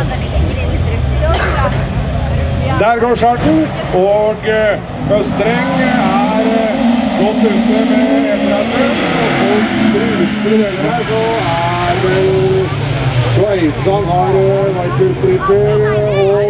Der går starten, og Østreng godt ute med etterretten, og så spruter det her, så Eidsand har Viper-striper, og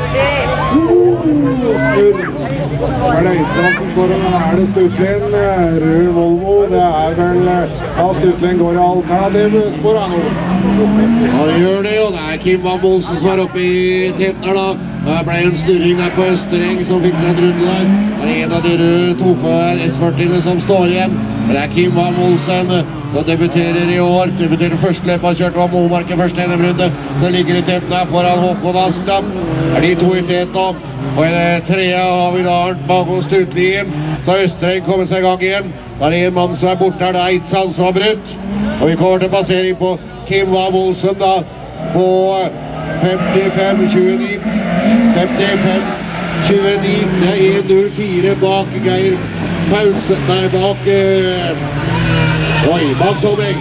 snurr. Det Eidsand som står, det Stutlin, rød Volvo, det vel, Stutlin går i alternativ spår nå. Ja, det gjør det, og det Kim Vam Olsen som oppe i teten her da. Det ble en snurring der på Østreng som fikk seg en runde der. Det en av de røde Tofe S40-ene som står igjen. Det Kim Vam Olsen som debuterer i år. Debuterer første løp, har kjørt av Momarken første NM-runde. Så ligger i teten her foran Håkon Askdam. Det de to i teten nå. På en trea har vi da Arnt Mago Stutlien. Så har Østreng kommet seg i gang igjen. Det en mann som borte her, det Eidsand som har brutt. Og vi kommer til passering på Kim Vam Olsen da på 55-29. 55-29, det 1-0-4 bak Geir Pause, nei bak bak Tomming.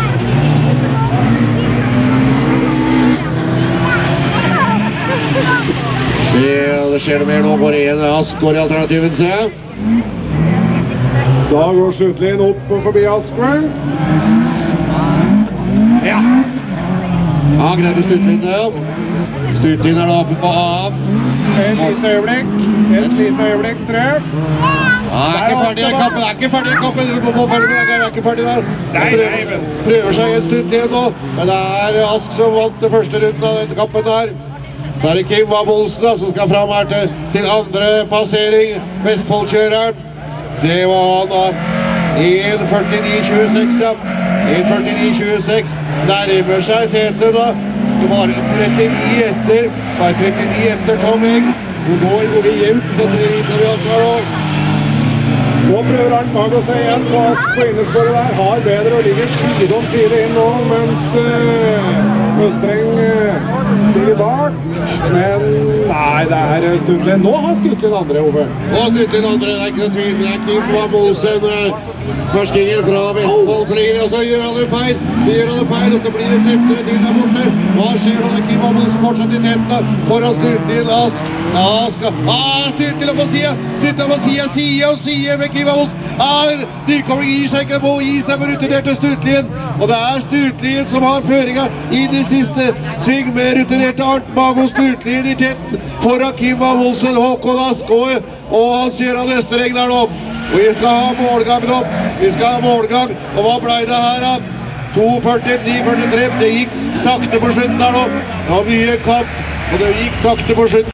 Se, det skjer noe mer nå, går en Ask går i alternativen, se. Da går Stutlin opp forbi Askveld. Ja, greide Stutlin det. Stutlin da oppe på A. Et lite øyeblikk, tror jeg. Ikke ferdig i kampen, ikke ferdig i kampen. Du må følge med, ikke ferdig der. Prøver seg en Stutlin nå, men det Ask som vant det første runden av denne kampen her. Så det Kim Vam Olsen da, som skal fram her til sin andre passering, Vestfoldkjøreren. Se hva han har. 1.49,26, ja. 1.49,26. Nærmer seg teten da. Det var 39 etter. Bare 39 etter Tomming. Nå går vi jevnt, så vi akkurat nå. Nå prøver Arnt Mago seg igjen på Ask på innesporet der. Har bedre og ligger side om side inn nå, mens Østreng ligger bak. Men nei, det Stutlin. Nå har Stutlin andre, Ove. Nå har Stutlin andre, det ikke noe tvil. Det Kim Vam Olsen, førstinger fra Vestfold, så ligger det, og så gjør han det feil. Og så blir det tettere til der borte. Hva skjer da? Kim Vam Olsen fortsetter i tettene foran Stutlin. Ask. Stutlin opp på siden. Stutlin opp på siden med Kim Vam Olsen. Nykommer gir seg ikke, må gi seg for rutinerte Stutlin. Og det Stutlin som har føringen inn i siste sving med rutinerte Arnt Mago Stutlin i tetten foran Kim Vam Olsen, Håkon Ask og Hans Gøran Østreng der nå. Og vi skal ha målgang nå. Og hva ble det her da? 2.49,43. Det gikk sakte på slutten der nå. Det var mye kamp, og det gikk sakte på slutten.